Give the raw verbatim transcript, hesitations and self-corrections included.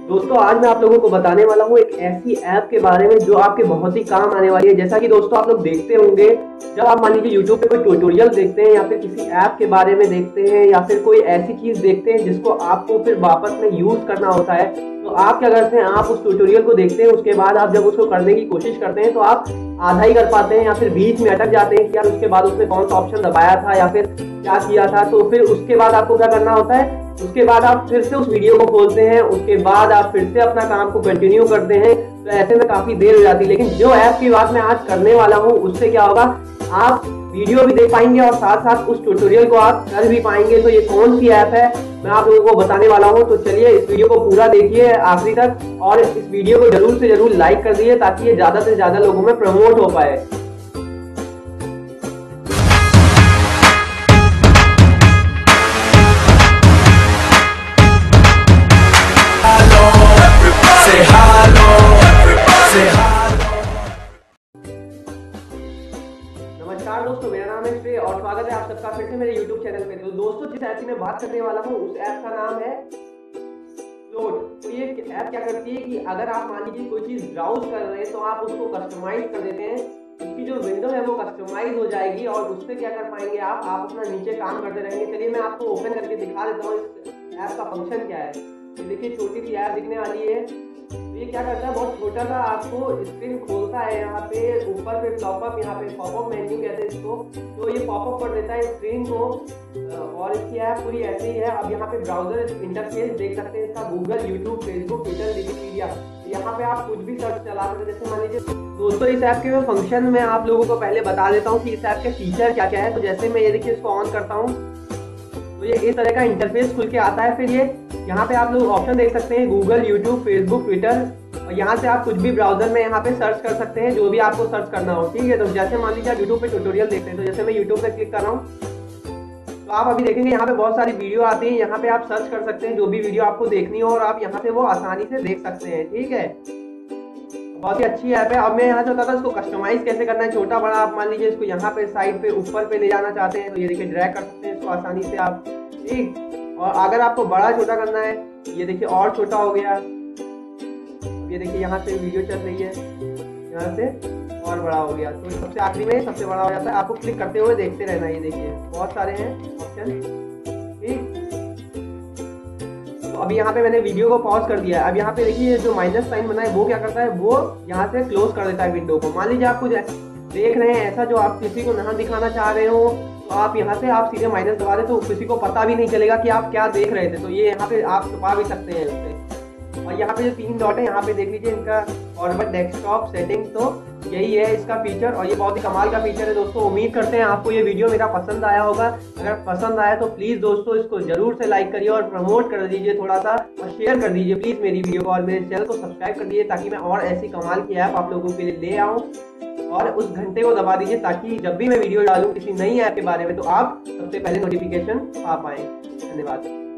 दोस्तों आज मैं आप लोगों को बताने वाला हूँ एक ऐसी ऐप के बारे में जो आपके बहुत ही काम आने वाली है। जैसा कि दोस्तों आप लोग देखते होंगे, जब आप मान लीजिए यूट्यूब पे कोई ट्यूटोरियल देखते हैं या फिर किसी ऐप के बारे में देखते हैं या फिर कोई ऐसी चीज देखते हैं जिसको आपको फिर वापस में यूज करना होता है, तो आप क्या करते हैं, आप उस ट्यूटोरियल को देखते हैं, उसके बाद आप जब उसको करने की कोशिश करते हैं तो आप आधा ही कर पाते हैं या फिर बीच में अटक जाते हैं कि यार उसके बाद उसने कौन सा ऑप्शन दबाया था या फिर क्या किया था। तो फिर उसके बाद आपको क्या करना होता है, उसके बाद आप फिर से उस वीडियो को खोलते हैं, उसके बाद आप फिर से अपना काम को कंटिन्यू करते हैं। तो ऐसे में काफी देर हो जाती है। लेकिन जो ऐप की बात मैं आज करने वाला हूँ उससे क्या होगा, आप वीडियो भी देख पाएंगे और साथ साथ उस ट्यूटोरियल को आप कर भी पाएंगे। तो ये कौन सी ऐप है मैं आप लोगों को बताने वाला हूँ। तो चलिए इस वीडियो को पूरा देखिए आखिरी तक और इस वीडियो को जरूर से जरूर लाइक कर दीजिए ताकि ये ज्यादा से ज्यादा लोगों में प्रमोट हो पाए। नमस्कार दोस्तों, मेरा नाम है श्रेय और स्वागत है आप सबका फिर से मेरे यूट्यूब चैनल पे। तो दोस्तों जिस ऐप की मैं बात करने वाला हूँ उस ऐप का नाम है फ्लोट। तो ये ऐप क्या करती है कि अगर आप मान लीजिए कोई चीज ब्राउज कर रहे हैं तो आप उसको कस्टमाइज कर देते हैं, उसकी जो विंडो है वो कस्टमाइज हो जाएगी और उससे क्या कर पाएंगे आप आप अपना नीचे काम करते रहेंगे। चलिए मैं आपको ओपन करके दिखा देता हूँ इस ऐप का फंक्शन क्या है। ये देखिए छोटी सी ऐप दिखने वाली है। तो ये क्या करता है, बहुत छोटा सा आपको स्क्रीन खोलता है। यहाँ पे ऊपर पे पॉपअप, यहाँ पे पॉपअप मेन्यू कहते हैं इसको। तो ये पॉपअप कर देता है स्क्रीन को और इसकी ऐप पूरी ऐसे ही है। अब यहाँ पे ब्राउजर इंटरफेस देख सकते हैं इसका, Google, YouTube, Facebook, Twitter, Wikipedia. यहाँ पे आप कुछ भी सर्च चला सकते हैं। जैसे मान लीजिए दोस्तों इस ऐप के फंक्शन में आप लोगों को पहले बता देता हूँ कि इस ऐप के फीचर क्या क्या है। तो जैसे मैं ये देखिए इसको ऑन करता हूँ तो ये इस तरह का इंटरफेस खुल के आता है। फिर ये यहाँ पे आप लोग ऑप्शन देख सकते हैं, गूगल, यूट्यूब, फेसबुक, ट्विटर, और यहाँ से आप कुछ भी ब्राउजर में यहाँ पे सर्च कर सकते हैं जो भी आपको सर्च करना हो। ठीक है, तो जैसे मान लीजिए आप यूट्यूब पे ट्यूटोरियल देखते हैं, तो जैसे मैं यूट्यूब पे क्लिक कर रहा हूँ तो आप अभी देखेंगे यहाँ पे बहुत सारी वीडियो आती है। यहाँ पे आप सर्च कर सकते हैं जो भी वीडियो आपको देखनी हो और आप यहाँ से वो आसानी से देख सकते हैं। ठीक है, बहुत ही अच्छी ऐप है। अब मैं यहाँ से बताता हूँ इसको कस्टमाइज कैसे करना है, छोटा बड़ा। आप मान लीजिए इसको यहाँ पे साइड पे ऊपर पे ले जाना चाहते हैं तो ये देखिए ड्रैग कर सकते हैं इसको आसानी से आप। ठीक, और अगर आपको बड़ा छोटा करना है ये देखिए और छोटा हो गया। ये देखिए यहाँ से वीडियो चल रही है, यहाँ से और बड़ा हो गया। तो सबसे आखिरी में सबसे बड़ा हो जाता है। आपको क्लिक करते हुए देखते रहना। ये देखिए बहुत सारे हैं ऑप्शन। ठीक, तो अभी यहाँ पे मैंने वीडियो को पॉज कर दिया है। अब यहाँ पे देखिए जो माइनस साइन बना है वो क्या करता है, वो यहाँ से क्लोज कर देता है विंडो को। मान लीजिए आप कुछ देख रहे हैं ऐसा जो आप किसी को नहीं दिखाना चाह रहे हो तो आप यहाँ से आप सीधे माइनस दबा दें तो किसी को पता भी नहीं चलेगा कि आप क्या देख रहे थे। तो ये यहाँ पे आप छुपा भी सकते हैं उससे। और यहाँ पे जो तीन डॉट है यहाँ पे देख लीजिए इनका फॉरवर्ड डेस्कटॉप सेटिंग, तो यही है इसका फीचर और ये बहुत ही कमाल का फीचर है दोस्तों। उम्मीद करते हैं आपको ये वीडियो मेरा पसंद आया होगा। अगर पसंद आया तो प्लीज़ दोस्तों इसको जरूर से लाइक करिए और प्रमोट कर दीजिए थोड़ा सा और शेयर कर दीजिए प्लीज़ मेरी वीडियो को, और मेरे चैनल को सब्सक्राइब कर दीजिए ताकि मैं और ऐसी कमाल की ऐप आप लोगों के लिए ले आऊँ। और उस घंटे को दबा दीजिए ताकि जब भी मैं वीडियो डालूं किसी नई ऐप के बारे में तो आप सबसे पहले नोटिफिकेशन पा पाएं। धन्यवाद।